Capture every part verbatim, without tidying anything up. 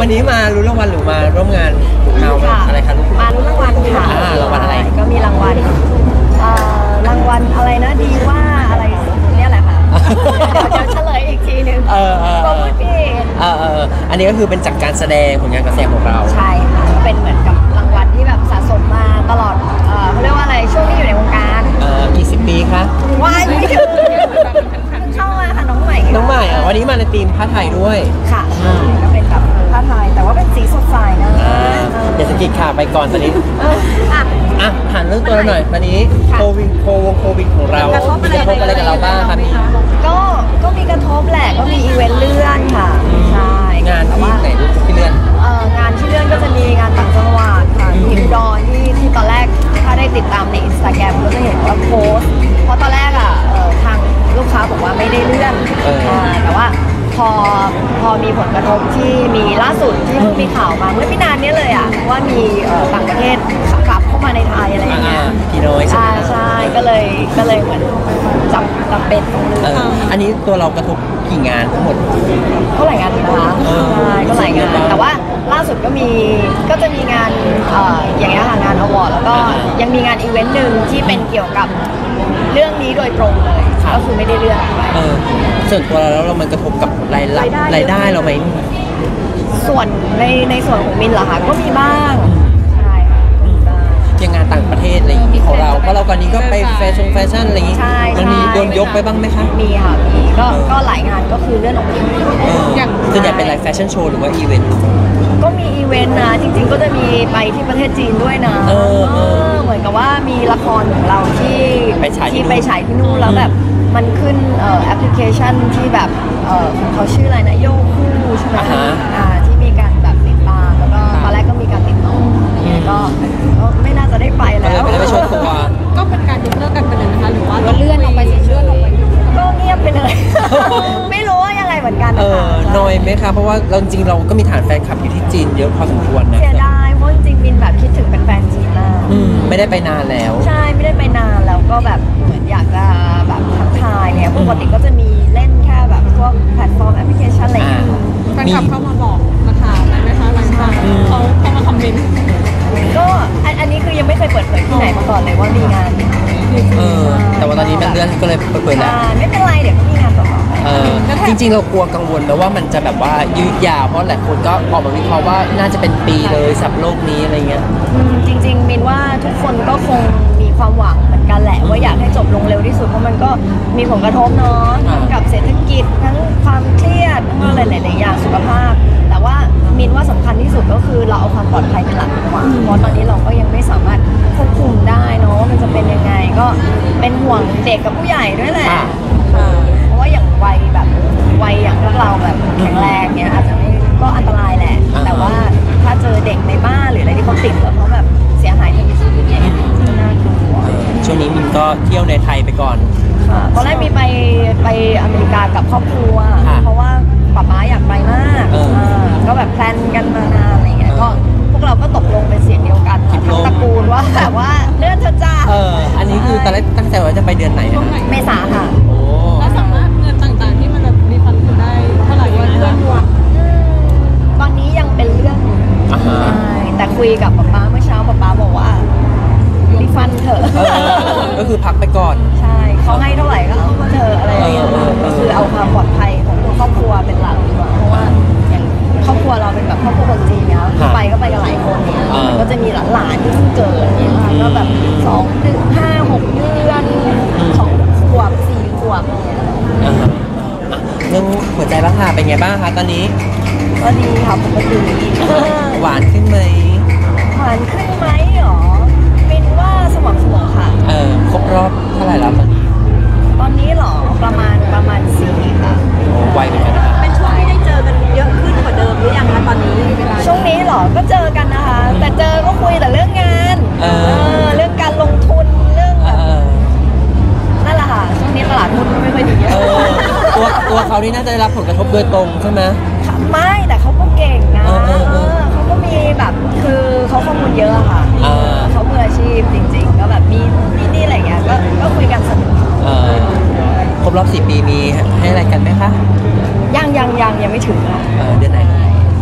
วันนี้มาลุ้นรางวัลหรือมาร่วมงานเอาอะไรคะลูกมาลุ้นรางวัลค่ะรางวัลอะไรก็มีรางวัลรางวัลอะไรนะดีว่าอะไรเนี่ยแหละค่ะเดี๋ยวจะเฉลยอีกทีนึงเออเออก็พูดผิดเออเอออันนี้ก็คือเป็นจากการแสดงผลงานการแสดงของเราใช่ค่ะเป็นเหมือนกับรางวัลที่แบบสะสมมาตลอดเขาเรียกว่าอะไรช่วงที่อยู่ในวงการเออกี่สิบปีคะว้ายไม่ถึงเข้ามาค่ะน้องใหม่น้องใหม่อ่ะวันนี้มาในธีมผ้าไทยด้วยค่ะก็เป็นแบบผ้าไทยแต่ว่าเป็นสีสดใสนะเดี๋ยวสกิดขาไปก่อนตอนนี้อ่ะอ่ะหันเรื่องตัวเราหน่อยตอนนี้โควิดโควงโควิดของเรากระทบอะไรกับเราบ้างครับพี่ก็ก็มีกระทบแหละก็มีอีเวนต์เลื่อนค่ะใช่งานที่ไหนที่เลื่อนเอ่องานที่เลื่อนก็จะมีงานต่างจังหวัดค่ะที่อุดรที่ที่ตอนแรกถ้าได้ติดตามในอินสตาแกรมก็จะเห็นว่าโพสต์เพราะตอนแรกอ่ะทางลูกค้าบอกว่าไม่ได้เลื่อนแต่ว่าพอพอมีผลกระทบที่มีล่าสุดที่เพิ่งมีข่าวมาเมื่อไม่นานนี้เลยอ่ะว่ามีต่างประเทศกลับเข้ามาในไทยอะไรอย่างเงี้ยพี่น้อยใช่ใช่ก็เลยก็เลยเหมือนจับจับเป็นตรงนี้อันนี้ตัวเรากระทบกี่งานทั้งหมดก็หลายงานนะคะใช่ก็หลายงานแต่ว่าล่าสุดก็มีก็จะมีงานอย่างเงี้ยค่ะงานอวอร์ดแล้วก็ยังมีงานอีเวนต์หนึ่งที่เป็นเกี่ยวกับเรื่องนี้โดยตรงเลยก็คือไม่ได้เลื่อนเออส่วนตัวเราแล้วเรามันกระทบกับรายรับรายได้เราไหมส่วนในในส่วนของมินเหรอคะก็มีบ้างใช่ยังงานต่างประเทศอะไรอย่างนี้ของเราเพราะเราตอนนี้ก็ไปแฟชั่นแฟชั่นอะไรอย่างนี้มันมีโดนยกไปบ้างไหมคะมีค่ะมีก็ก็หลายงานก็คือเลื่อนออกไปอย่างส่วนใหญ่เป็นอะไรแฟชั่นโชว์หรือว่าอีเวนต์ก็มีอีเวนต์นะจริงๆก็จะมีไปที่ประเทศจีนด้วยนะเออเหมือนกับว่ามีละครของเราที่ที่ไปฉายที่นู่นแล้วแบบมันขึ้นแอปพลิเคชันที่แบบเขาชื่ออะไรนะโยคู่ใช่ไหมที่มีการแบบติดตามแล้วก็ตอนแรกก็มีการติดต่อก็ไม่น่าจะได้ไปแล้วไม่ได้ไปโชว์ตัวก็เป็นการยกเลิกกันไปเลยนะคะหรือว่าเลื่อนออกไปเฉยๆก็เงียบไปเลยไม่รู้ว่ายังไงเหมือนกันเออน้อยไหมคะเพราะว่าเราจริงเราก็มีฐานแฟนคลับอยู่ที่จีนเยอะพอสมควรนะเสียดายเพราะจริงๆมินแบบคิดถึงแฟนจีนมากไม่ได้ไปนานแล้วใช่ไม่ได้ไปนานแล้วก็แบบเหมือนอยากจะแบบทักทายเนี่ยปกติก็จะมีเล่นแค่แบบพวกแพลตฟอร์มแอปพลิเคชันอะไรอย่างเงี้ยแฟนคลับเข้ามาบอกราคาไหมคะราคาเขาเข้ามาคอมเมนต์ก็อันนี้คือยังไม่เคยเปิดเผยที่ไหนมาก่อนเลยว่ามีงานเออแต่ว่าตอนนี้มันเลื่อนก็เลยเปิดเผยแล้วไม่เป็นไรเดี๋ยวก็มีงานต่อไปเออจริงๆเรากลัวกังวลแล้วว่ามันจะแบบว่ายืดยาวเพราะหลายคนก็ออกมาวิเคราะห์ว่าน่าจะเป็นปีเลยสำหรับโลกนี้อะไรเงี้ยจริงๆมินว่าทุกคนก็คงมีความหวังเหมือนกันแหละว่าอยากให้จบลงเร็วที่สุดเพราะมันก็มีผลกระทบเนาะทั้งกับเศรษฐกิจทั้งความเครียดทั้งอะไรหลายๆอย่างสุขภาพแต่ว่ามินว่าสำคัญที่สุดก็คือเราเอาความปลอดภัยเป็นหลักดีกว่าเพราะตอนนี้เราก็ยังไม่สามารถควบคุมได้เนาะมันจะเป็นยังไงก็เป็นห่วงเด็กกับผู้ใหญ่ด้วยแหละเพราะว่าอย่างวัยแบบวัยอย่างพวกเราแบบแข็งแรงเนี่ยอาจจะไม่ก็อันตรายแหละแต่ว่าถ้าเจอเด็กในบ้านหรืออะไรที่เขาติดแล้วเขาแบบเสียหายทางชีวิตเนี่ยน่ากลัวช่วงนี้มินก็เที่ยวในไทยไปก่อนตอนแรกมีไปไปอเมริกากับครอบครัวเพราะว่าป๊าป๊าอยากไปมากก็แบบแพลนกันมานานอะไรเงี้ยก็พวกเราก็ตกลงเป็นเสียงเดียวกันทั้งตระกูลว่าแบบว่าเลื่อนเถอะจ้าเอออันนี้คือตอนแรกตั้งใจว่าจะไปเดือนไหนเมษาค่ะโอ้แล้วสามารถเงินต่างๆที่มันแบบรีฟันได้เท่าไหร่วันเดือนตอนนี้ยังเป็นเรื่องใช่แต่คุยกับป๊าป๊าเมื่อเช้าป๊าป๊าบอกว่ารีฟันเถอะก็คือพักไปก่อนใช่เขาให้เท่าไหร่ก็เอามาเถอะอะไรอย่างเงี้ยก็คือเอาความปลอดภัยของครอบครัวเป็นหลักดีกว่าเพราะว่าอย่างครอบครัวเราเป็นแบบครอบครัวคนจีนเนี้ยไปก็ไปกันหลายคนเนี่ยมันก็จะมีหลานๆที่เพิ่งเกิดเนี่ยก็แบบสองถึงห้าหกเดือนสองขวบสี่ขวบเนี่ยเรื่องหัวใจบ้างค่ะเป็นไงบ้างคะตอนนี้ก็ดีค่ะปกติหวานขึ้นไหมหวานขึ้นไหมหรอมินว่าสม่ำเสมอค่ะเออครบรอบเท่าไหร่แล้วตอนนี้ตอนนี้หรอประมาณประมาณสี่ค่ะไวเหมือนกันนะคะเป็นช่วงที่ได้เจอกันเยอะขึ้นกว่าเดิมหรือยังคะตอนนี้ช่วงนี้หรอก็เจอกันนะคะแต่เจอก็คุยแต่เรื่องงานเออเรื่องการลงทุนเรื่องแบบนั่นแหละค่ะช่วงนี้ตลาดหุ้นไม่ค่อยดีเยอะตัวตัวเขานี่น่าจะได้รับผลกระทบโดยตรงใช่ไหมไม่แต่เขาก็เก่งนะเขาก็มีแบบคือเขาข้อมูลเยอะค่ะเขามืออาชีพจริงๆก็แบบมีนี่นี่อะไรเงี้ยก็ก็คุยกันสนุกครบรอบสี่ปีมีให้อะไรกันไหมคะยังยังยังยังไม่ถึงอ่ะเดือนไหนน่า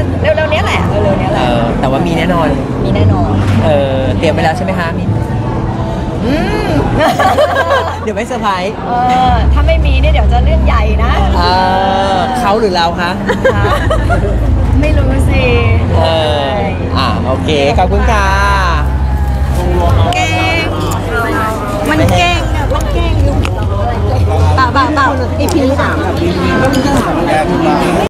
เร็วๆนี้แหละเร็วๆนี้แหเอละอแต่ว่ามีแน่นอนมีแน่นอนเออเตรียมไปแล้วใช่ไหมคะมีอืมเดี๋ยวไม่เซอร์ไพรส์เออถ้าไม่มีเนี่ยเดี๋ยวจะเรื่องใหญ่นะเออเขาหรือเราคะคะไม่รู้สิเอออ่ะโอเคขอบคุณค่ะเอ